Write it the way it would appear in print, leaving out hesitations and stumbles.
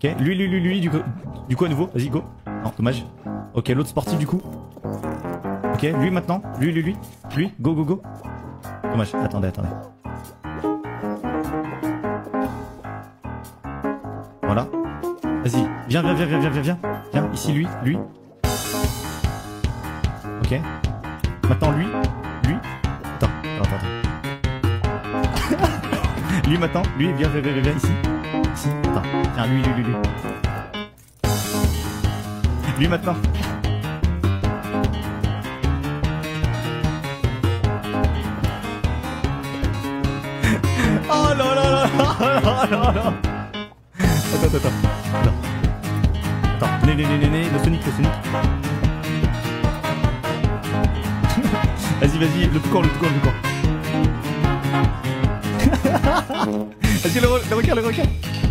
Ok, lui, du coup à nouveau, vas-y, go. Non, dommage. Ok, l'autre sportif du coup. Ok, lui maintenant, lui, go, go, go. Dommage, attendez. Voilà. Vas-y, viens, ici, lui. Ok. Maintenant, lui. Attends. Lui maintenant, lui, viens, ici. Attends, tiens, lui. Lui maintenant. Oh là là. Attends, venez, le Sonic. Vas-y, le tout corps. Vas-y, le requin.